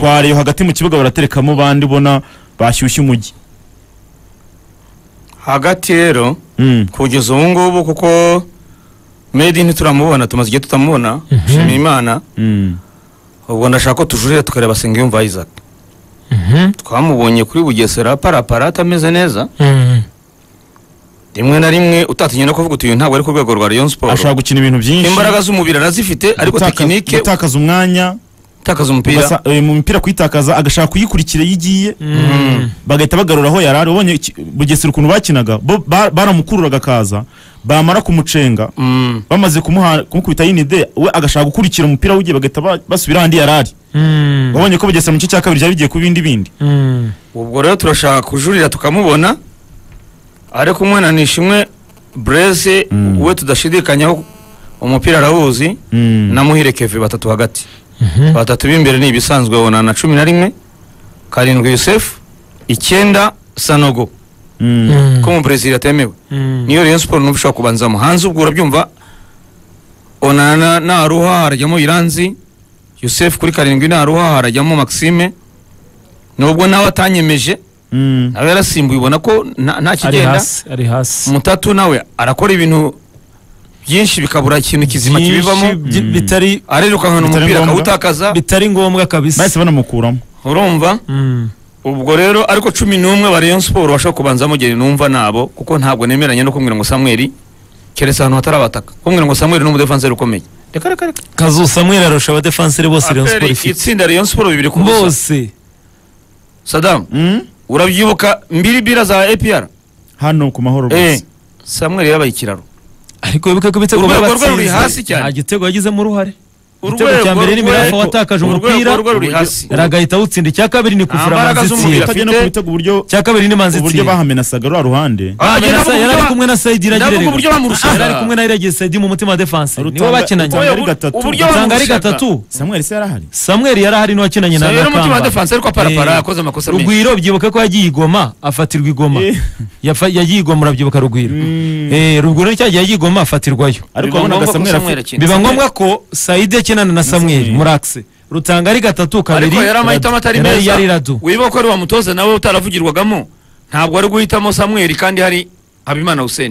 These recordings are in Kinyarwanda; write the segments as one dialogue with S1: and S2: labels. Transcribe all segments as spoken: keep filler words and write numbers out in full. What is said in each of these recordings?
S1: twareyo hagati mu kibuga baraterekamo bandi bona bashyushye umujyi
S2: hagati rero
S1: mm.
S2: kugeza ubu ngubu kuko Made in turamubona tumaze igihe tutamubona shimira Imana
S1: mm.
S2: ubwo ndashaka ko tujurira tukareba Sengiyumva Isaac
S3: Mhm.
S2: twamubonye kuri Bugesera parapara atameze neza
S3: Mhm.
S2: rimwe na rimwe utatinye no kuvuga utuye ntabwo ari ku rwego rwa Rayon Sport
S1: ashaka gukina ibintu byinshi
S2: imbaraga z'umubiri arazifite ariko
S1: Gutaka-
S2: tekinike
S1: gutakaza umwanya
S2: utakaza umupira
S1: ugasa- eh, mu mupira kwitakaza agashaka kuyikurikira yigiye
S3: Mhm.
S1: bagahita bagarura aho yarari ubonye iki- Bugesera ukuntu bakinaga bo ba- baramukururaga akaza bamara kumucenga
S2: Mm.
S1: bamaze kumuha kumukubita yinide we agashaka gukurikira umupira wugiye bagahita ba- basubira handi yarari
S3: Mhm.
S1: wabonye ko Bugesera mu gice cya kabiri byari bigiye ku bindi bindi
S3: Mhm.
S2: ubwo rero turashaka kujurira tukamubona ariko umwana nishimwe Blaise
S1: Mm.
S2: we tudashidikanyaho umupira arawuzi
S1: Mm.
S2: na Muhire Kevin batatu hagati
S3: Mhm.
S2: batatu b'imbere ni ibisanzwe bona na cumi na rimwe karindwi Yusef icyenda Sanogo
S1: Mm.
S3: Mhm.
S2: ko mu Brazil atemewe
S3: Mhm.
S2: niyo Rayon Sport n'ubishaka kubanzamo hanze ubwo urabyumva Onana na Aruha harajyamo Iranzi Yusef kuri karindwi na Aruha harajyamo Maxime nubwo nawe atanyemeje
S1: Mm.
S2: nawe yarasimbuye ubona ko nta nta
S3: ari
S2: kigenda
S3: hasi ari hasi
S2: Mutatu nawe arakora ibintu byinshi bikabura ikintu kizima kibivamo
S3: Byinshi byi- bitari
S2: arirukankana
S1: Bitari
S2: umupira
S1: ngombwa.
S2: akawutakaza
S3: bitari ngombwa kabisa
S1: bahise banamukuramo
S2: urumva
S3: Mhm.
S2: ubwo rero ariko cumi n'umwe ba Rayon Sport bashaka kubanzamo gene numva nabo kuko ntabwo nemeranya no kumbwira ngo Samuel keretse ahantu hatarabataka kumbwira ngo Samuel ni umudefanseri ukomeye reka reka reka
S3: Kazu Samuel arusha abadefanseri bose Rayon Sport
S2: Aperi
S3: ifite
S2: itsinda Rayon Sport bibiri ku busa
S3: bose
S2: Saddam
S1: Mm.
S2: urabyibuka mbiri bira za A P R
S1: hano ku mahoro
S2: eh
S1: bose
S2: Samuel yabaye ikiraro
S3: ariko wibuke ko ibitego
S2: Urwego rwe
S3: babatsinze
S2: ruri hasi cyane.
S3: nta gitego yagizemo uruhare igitego cya mbere ni Mirafa watakaje umupira
S2: urwego ruri hasi
S3: aragahita awutsinda icya kabiri ni kufura
S2: Imbaraga z'umubiri
S3: manzitsi
S2: afite.
S1: utajya no kubitega uburyo
S3: icya kabiri ni manzitsi
S1: uburyo bahamenasaga rwa ruhande
S2: Ah,
S3: yari
S2: ndavuga
S3: yari ari
S2: uburyo-
S3: kumwe na Saidi
S2: ndavuga
S3: Iragire
S2: uburyo bamurushaga.
S3: yari ari kumwe na Iragire Saidi mu mutima wa defense nibo
S1: Rutanga-
S3: bakinanye
S1: Rutanga ari gatatu.
S2: uburyo
S3: Rutanga ari
S2: bamurushaga.
S3: gatatu
S1: Samuel se yarahari
S3: Samuel yari ahari n'uwakinanye na
S2: Samuel mu mutima wa
S3: Nakamba.
S2: defense ariko parapara
S3: Eh,
S2: yakoze amakosa menshi
S3: Rugwiro byibuka ko yagiye igoma afatirwa igoma
S1: Eh.
S3: Yafa- yagiye igoma urabyibuka Rugwiro
S1: Mm.
S3: eh Rugwiro cyagiye yagiye igoma afatirwayo
S1: ariko
S2: Biba
S1: wabonaga
S2: ngombwa ko
S1: Samuel
S2: Samuel
S1: afite
S2: akina.
S3: biba ngombwa ko Saidi akinana na Samuel
S1: Samuel.
S3: muri axe Rutanga ari gatatu kabiri
S2: ariko yari amahitamo atari
S3: yari-
S2: meza
S3: yari Radu
S2: wibuka ko ari wa mutoza nawe utaravugirwagamo ntabwo ari guhitamo Samuel kandi hari Habimana Hussein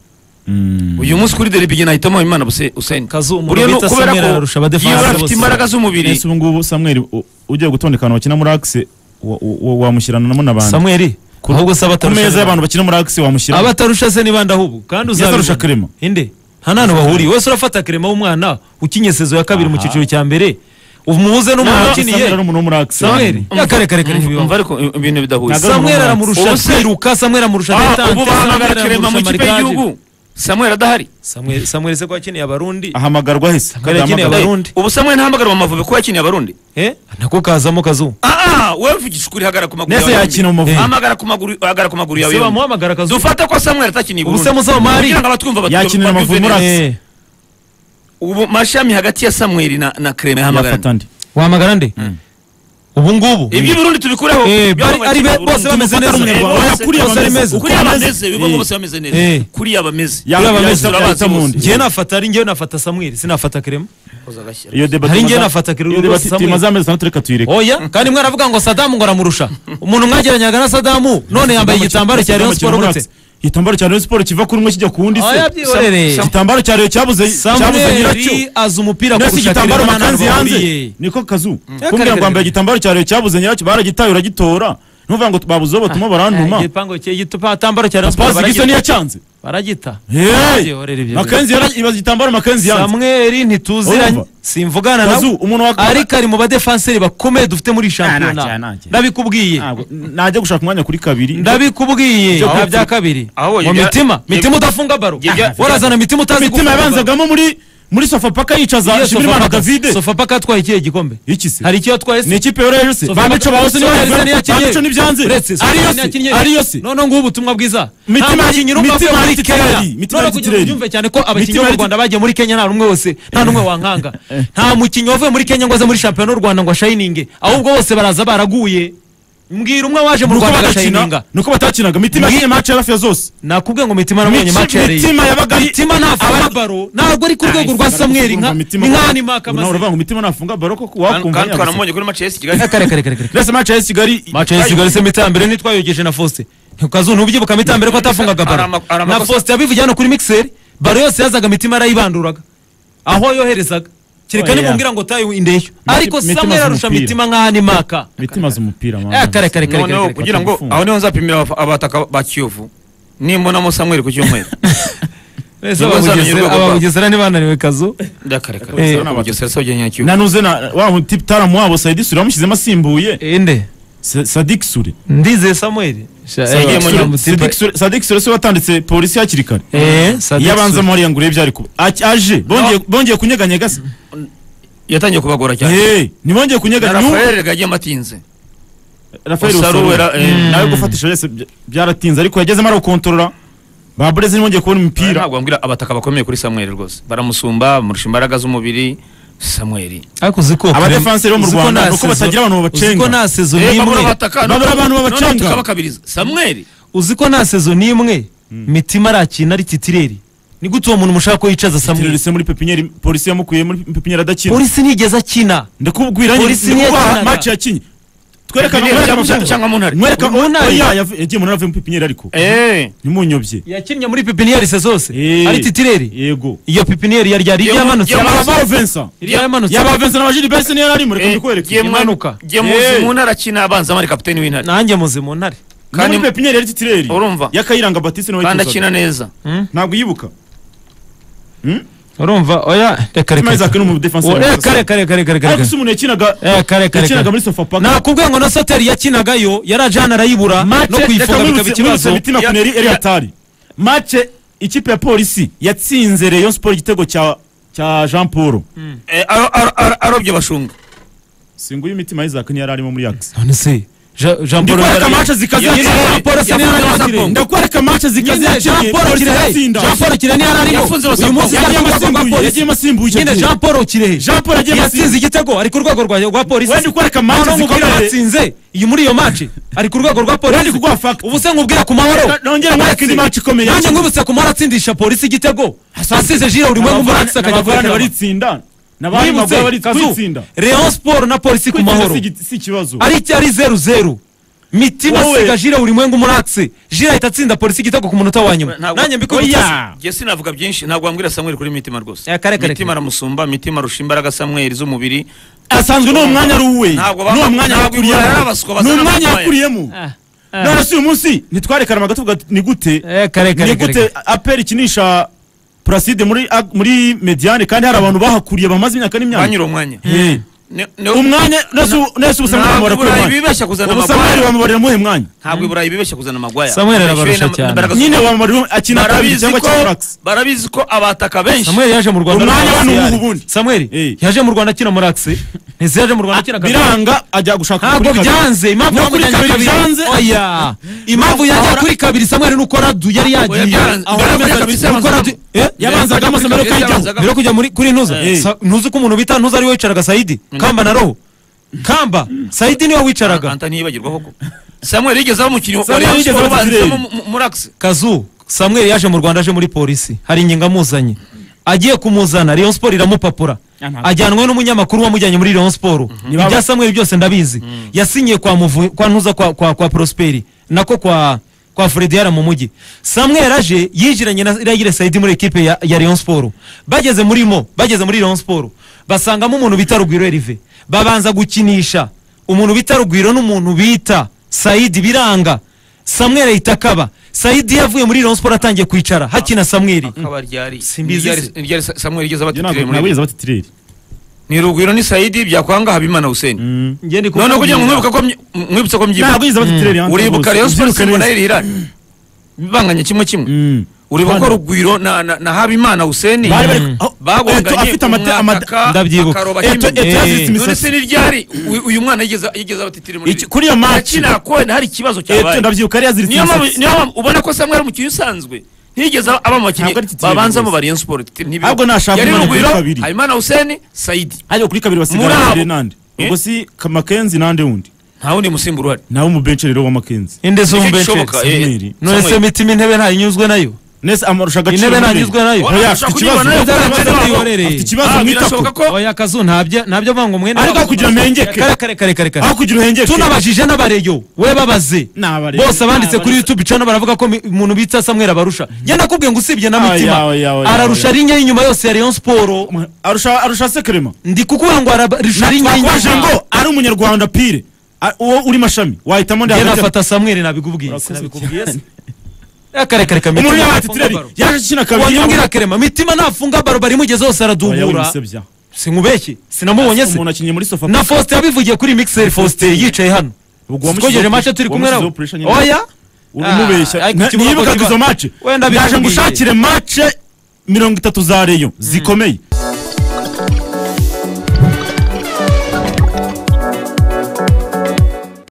S1: Mm.
S2: uyu munsi kuri derby gina hitamo Habimana Huse- Hussein
S3: Kazu umuntu
S2: Buriya nu-
S3: bita
S2: kubera
S3: Samuel
S2: ko
S3: ararusha abadefanse
S2: iyo afite
S3: bose.
S2: imbaraga z'umubiri
S1: Ese ubu ngubu Samuel u- ugiye gutondekana bakina muri axe wa- wa- wamushyiranamo n'abandi
S3: Samuel ahubwo se
S1: ku
S3: abatarusha
S1: meza y'abantu bakina muri axe wamushyira
S3: abatarusha se nibanda ahubwo kandi
S1: Yes, arusha
S3: uzabibona
S1: Clement.
S3: inde nta nano bahuriye wese urafata Clement w'umwana ukinye sezo ya kabiri mu
S1: Aha.
S3: cyiciro cya mbere umuze n'umuntu
S2: No, no,
S3: wakiniye
S1: Samuel ari umuntu wo muri axe
S3: Samuel yakare kare kare
S2: umva umva ariko ibintu bidahuye
S1: Ntabwo ari
S3: Samuel
S1: umuntu
S3: aramurusha
S2: Ubu se-
S3: kwiruka Samuel amurusha
S2: Ah,
S3: detante
S2: ubu bahamagara
S3: Samuel
S2: Clement mu
S3: amurusha
S2: kipe
S3: marquage.
S2: y'igihugu Samuel adahari
S3: Samuel Samuel se ko yakiniye abarundi
S1: ahamagarwa hese
S3: Samuel yakiniye
S1: Kadahamagara.
S3: Abarundi.
S2: ubu Samuel ntahamagara mu Mavubi ko yakiniye abarundi
S3: eh nako kazamo Kazu
S2: ah ah wewe vugisha ukuri hagara ku maguru
S1: Nese
S2: yawe
S1: yakina
S2: yombi.
S1: Umuvubi.
S2: hamagara ku maguru hagara ku maguru yawe
S3: se
S2: yombi.
S3: bamuhamagara Kazu
S2: dufate ko Samuel atakiniye
S3: Ubu se Musa Omari
S2: kugira ngo abatwumva batu-
S1: Yakinira
S2: babyumve
S1: Amavubi muri
S2: neza.
S1: Axe.
S3: eh
S2: ubu mashami hagati ya Samuel na na Clement hamagara
S1: yafata ndi
S3: wahamagara nde ubu ngubu
S2: ibyo Burundi tubikureho
S3: Eh,
S2: Byo
S3: bari-
S2: mu
S3: ari be-
S2: Burundi.
S3: bose bameze
S2: Tumufata
S3: neza.
S2: rumwe.
S3: Eh,
S2: Bose-
S3: kuri
S2: bose
S3: aba
S2: bameze-
S3: bameze.
S2: kuri aba bameze bivuga
S3: Eh.
S2: bose bameze
S3: Eh.
S2: neza kuri aba bameze
S1: Ya-
S3: Kuri aba
S1: ya-
S3: bameze.
S1: ya-
S2: Turabazi
S1: ya-
S2: bose.
S1: mundi.
S3: njye nafata ari njye nafata Samuel sinafata Clement
S1: iyo deba
S3: Hari njye
S1: tumaze-
S3: nafata Clement
S1: iyo deba
S3: rwose Samuel.
S1: tumaze amezi atandatu reka tuyireke
S3: oya kandi mwe aravuga ngo Saddam ngo aramurusha umuntu mwageranyaga na Saddam none yambaye igitambaro cya Rayon Sport gute
S1: igitambaro cya Rayon Sport kiva kuri umwe kijya ku wundi
S3: oya
S1: se
S3: byihorere
S1: igitambaro cya Rayon cyabuze cyabuze nyiracyo
S3: Samuel azi umupira
S1: nese
S3: kurusha
S1: igitambaro
S3: Clement
S1: makanzi
S3: ntabwo
S1: hanze
S3: bahuriye.
S1: niko Kazu
S3: kare,
S1: kumbwira ngo
S3: kare.
S1: wambaye igitambaro cya Rayon cyabuze nyiracyo baragitaye uragitora ntuvuga ngo babuze uwo batuma barantuma
S3: igipango cye igitambaro cya Rayon Sport
S1: pasi gisa
S3: baragita
S1: niyacyanze
S3: baragita
S1: hey
S3: Byihorere ibyo
S1: makanzi yara- ibaza igitambaro makanzi yanze
S3: Samuel ntituziranye
S1: Urumva?
S3: simvugana
S1: Kazu
S3: nawe
S1: umuntu wa
S3: ariko ari mu badefanseri bakomeye dufite muri
S1: nta,
S3: shampiyona
S1: nta.
S3: ndabikubwiye
S1: Ntabwo- najya gushaka umwanya kuri kabiri
S3: ndabikubwiye
S2: Aho-
S3: nta bya kabiri
S2: aho
S3: mu
S2: ibya-
S3: mitima
S2: ibya-
S3: mitima udafunga baro
S2: ibya-
S3: warazana mitima utazi
S1: imitima
S3: gufunga baro.
S1: yabanzagamo muri muri sofa paka yicaza
S3: Iyo
S1: Shimirimana
S3: Sofapaka-
S1: David
S3: Sofapaka atwaye ikihe gikombe
S1: iki se
S3: hari icyo yatwaye
S1: ni
S3: se
S1: ikipe yoroheje se
S3: Sofapaka-
S1: bamico bawose ni
S3: Sofapaka
S1: bamico
S3: ntiyakinnye.
S1: bamico nibyanze
S3: Uretse Sofapaka
S1: ariyo se
S3: ntiyakinnye.
S1: ariyo se
S3: none ngubu ubutumwa bwiza
S1: Mitima-
S3: nta mukinnyi n'umwe
S1: Mitima
S3: wavuye muri
S1: yari
S3: Kenya
S1: titulaire, Mitima
S3: none
S1: yari
S3: kugira ngo
S1: titulaire.
S3: ubyumve cyane ko abakinnyi
S1: Mitima
S3: bo mu
S1: yari-
S3: Rwanda bagiye muri Kenya nta n'umwe wese nta n'umwe wankanga nta mukinnyi wavuye muri Kenya ngo aze muri shampiyona y'u Rwanda ngo ashayininge ahubwo bose baraza baraguye mbwira umwe waje mu
S1: nuko
S3: Rwanda
S1: badakina
S3: agashayininga
S1: nuko batakinaga mitima
S3: Mbwi-
S1: yakinye match ya hafi ya zose
S3: nakubwiye ngo mitima nabonye
S1: Mitima-
S3: match ya Rayon
S1: mitima yabaga ari-
S3: mitima ntafana
S1: aba-
S3: baro ntabwo ari ku rwego rwa Samuel nka nkani maka
S1: maze uravuga ngo Mitima nafunga baro ko wakumva
S2: kandi twaramubonye kuri match ya Kigali
S3: kare kare kare
S1: Rese match ya Kigali
S3: match ya Kigali se mitambere nitwayogeje na Faustin ukazo ntubyibuka mitambere ko atafungaga baro na Faustin yabivuye hano kuri mixer baro yose yazaga Mitima arayibanduraga aho yoherezaga kireka nimumbwira ngo tayo indeshyo ariko Samuel arusha Mitima nkani maka
S1: Mitima z'umupira
S3: mama eh kare kare kare
S2: kugira ngo aho niho nzapimira abataka ba Kiyovu nimbona mo Samuel ku cyumweru
S3: Ese ababugesera ni bananiwe kazo
S2: ndakare kare ababugesera soje nyakiyo
S1: nanuze na wa mutip taramu wabo Saidi Suri bamushyizemo asimbuye
S3: inde
S1: Sadik Suri
S3: ndize Samuel
S1: Sadik Suri se watanditse polisi hakiri kare
S3: eh Sadik
S1: yabanza muri yangure byari kuba aje bongeye bongeye kunyeganyega se
S2: yatangiye kubagora cyane
S1: eh ni bongeye kunyeganya
S2: Rafael gagiye matinze
S1: Rafael Saruwera nawe gufatisha yese byaratinze ariko yagezemo ara kontrola ba Brezil bongeye kubona imipira
S2: ntabwo ambwira abataka bakomeye kuri Samuel rwose baramusumba murusha imbaraga z'umubiri Samuel
S3: ariko ziko
S1: aba defenseur bo mu Rwanda nuko batagira abantu babacenga
S3: uziko na season nimwe
S1: babura abantu babacenga
S2: tukabakabiriza Samuel
S3: uziko na season nimwe Mitima arakina ari titireri ni gute uwo muntu mushaka ko yicaza Samuel
S1: titireri se muri pepiniere polisi yamukuye muri pepiniere adakina
S3: polisi nigeze akina
S1: ndakubwira
S3: polisi ni
S1: match yakinye twerekana
S2: cyangwa muntari
S1: mwereka oya yagiye mu nave mu pepiniere ariko
S2: eh
S1: nimunyobye
S3: yakinnye muri pepiniere se zose ari titireri
S1: yego
S3: iyo pepiniere yari yari yamanutse
S1: yaba Vincent
S3: yamanutse
S1: yaba Vincent na Bajiri Bese niyo ari muri kwereka
S2: imanuka je muzi mu ntara akina abanza muri kapiteni w'intare
S3: nanjye muzi mu ntare
S1: kandi pepiniere yari titireri
S2: urumva
S1: yakayiranga Baptiste no
S2: kandi akina neza
S1: ntabwo yibuka
S3: urumva oya reka reka
S1: Isaac no mu defenseur
S3: kare kare kare kare
S1: ariko se umuntu yakinaga
S3: eh kare kare
S1: yakinaga muri Sofapaka
S3: nakubwiye ngo na Soteri yakinagayo yarajana arayibura no kwifunga bikaba ikibazo
S1: Mitima Kuneri Eliatari match ikipe ya polisi yatsinze Rayon Sport igitego cya cya Jean Paul
S2: eh arobye bashunga
S1: singu y'imitima Isaac ni yararimo muri Axe
S3: none se Jean Paul
S1: ndakwereka match zikaze Jean Paul sinari ndakwereka match zikaze
S3: Jean Paul Kirehe Jean Paul Kirehe ni yararimo uyu munsi
S1: yagiye masimbuye
S3: nyine Jean Paul Kirehe
S1: Jean Paul yagiye
S3: yatsinze igitego ari ku rwego rwa rwa polisi
S1: wende kwereka match
S3: zikaze yatsinze iyi muri iyo match ari ku rwego rwa polisi
S1: wende kugwa fact
S3: ubu se nkubwira ku mahoro
S1: nongera nkwereka indi match ikomeye
S3: nanjye nkubutse ku mahoro atsindisha polisi igitego asize Jira uri mwe muri Axe akajya
S1: gukora baritsinda nabari magwa baritsinda
S3: Rayon Sport na polisi ku mahoro
S1: si kibazo
S3: ari cyari zero zero Mitima siga Jira uri mwengu muri Axe Jira itatsinda polisi igitego ku munota wa nyuma nanjye mbikubita
S2: je sinavuga byinshi ntabwo wambwira Samuel kuri Mitima rwose
S3: kare kare
S2: Mitima aramusumba Mitima arusha imbaraga Samuel z'umubiri
S1: asanzwe no mwanya ari uwe no mwanya yakuriye no mwanya yakuriyemo none si umunsi nitwarekana magatuvuga ni gute
S3: kare kare
S1: ni gute apel ikinisha Placide muri muri Mediane kandi hari abantu bahakuriye bamaze imyaka n'imyaka
S2: banyura umwanya
S1: umwanya nesu usanga bamubara
S2: kuri Burayi bibeshya kuzana
S1: Samuel bamubarira muhe mwanya
S2: ntabwo Burayi bibeshya kuzana Magwaya
S3: Samuel arabarusha cyane
S1: nyine bamubarira akina kabiri cyangwa cyangwa
S2: barabizi ko abataka benshi
S3: Samuel yaje mu Rwanda
S1: umwanya w'ubu ubundi
S3: Samuel yaje mu Rwanda akina muri Axe ese yaje mu Rwanda akina
S1: biranga ajya gushaka
S3: ntabwo byanze impamvu kuri kabiri byanze oya impamvu yaje kuri kabiri Samuel nuko radu yari yagiye
S2: aho kabiri
S1: yabanzaga amasamero kajya
S3: biro kujya muri kuri ntuza ntuzi ko umuntu bita ntuza ari we wicaraga Saidi Kamba na Roho Kamba Saidi niwe wicaraga
S2: Antani yibagirwaho ko Samuel yigeze umukinnyi
S1: Samuel yigeze
S2: muri Axe
S3: Kazu Samuel yaje mu Rwanda aje muri polisi hari inginga muzanye agiye kumuzana Rayon Sport iramupapura ajyanwe n'umunyamakuru wamujyanye muri Rayon Sport ibya Samuel byose ndabizi yasinyiye kwa muvu kwa ntuza kwa kwa, kwa Prosperi nako kwa kwa Fred yara mu mujyi Samuel aje yijiranye na Iragire Saidi muri equipe ya, ya Rayon Sport bageze muri mo bageze muri Rayon Sport basangamo umuntu bita Rugwiro Erive babanza gukinisha umuntu bita Rugwiro n'umuntu bita Saidi biranga Samuel itakaba Saidi yavuye muri Rayon Sport atangiye kwicara hakina Samuel
S2: akabaryari
S3: simbizi
S2: ryari Samuel yigeze abatitirira
S1: muri nabwiza abatitirira
S2: ni Rugwiro ni Saidi byakwanga Habimana Hussein
S3: ngende ko
S2: none kugira ngo mwibuka ko mwibutse ko myibuka
S1: nabwiza abatitirira
S2: uribuka Rayon Sport na Irira banganye kimwe kimwe uribuka ko Rugwiro na na Habimana Hussein bagonganye
S1: afite amata
S3: ndabyibuka
S2: none se ni ryari uyu mwana yigeze yigeze abatitira muri
S1: kuri ya match
S2: kina ko hari kibazo cyabaye
S1: ndabyibuka ari yaziritse
S2: niyo ubona ko Samuel ari umukinnyi usanzwe ntigeze aba mu bakinnyi babanza mu Rayon Sport
S1: ntabwo nashaka
S2: Rugwiro Habimana Hussein Saidi
S1: ayo kuri kabiri basigara nande ubwo si Makenzi nande wundi
S2: nta wundi musimbura uhari
S1: nawe mu bench rero wa Makenzi
S3: inde zo mu bench
S1: Samuel
S3: none se Mitima intebe nta inyuzwe nayo
S1: nese amurusha agaciro
S3: intebe ntangizwe nayo
S1: oya afite ikibazo afite ikibazo mwitako
S3: oya kazu ntabyo ntabyo vango mwene
S1: ariko kugira mpengeke
S3: kare kare kare kare
S1: aho kugira uhengeke
S3: tunabajije n'abareyo we babaze bose abanditse kuri YouTube channel baravuga ko umuntu bitsa Samuel abarusha njye nakubwiye ngo usibye na Mitima ararusha rinye inyuma yose ya Rayon Sport
S1: arusha arusha sekrema
S3: ndi kukuvuga ngo ararusha rinye
S1: inyuma ngo ari umunyarwanda pire uwo uri mashami wahitamo ndi
S3: afata Samuel nabigubwiye sinabikubwiye kare kare kamiti
S1: umuntu yabatireri yaje kina kabiri
S3: wanyumvira Kerema Mitima nafunga baro bari mugeze hose aradubura sinkubeshye sinamubonye se
S1: umuntu akinye muri sofa
S3: na Faustin yabivugiye kuri Mixer Faustin yicaye hano twogeje match turi kumwe nawe oya
S1: umubeshya nibuka izo match ndaje ngushakire match mirongo itatu za Rayon zikomeye